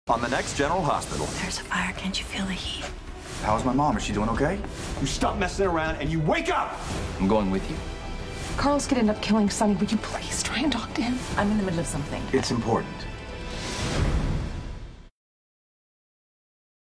On the next General Hospital. There's a fire. Can't you feel the heat? How's my mom? Is she doing okay? You stop messing around and you wake up! I'm going with you. Carlos could end up killing Sonny. Would you please try and talk to him? I'm in the middle of something. It's important.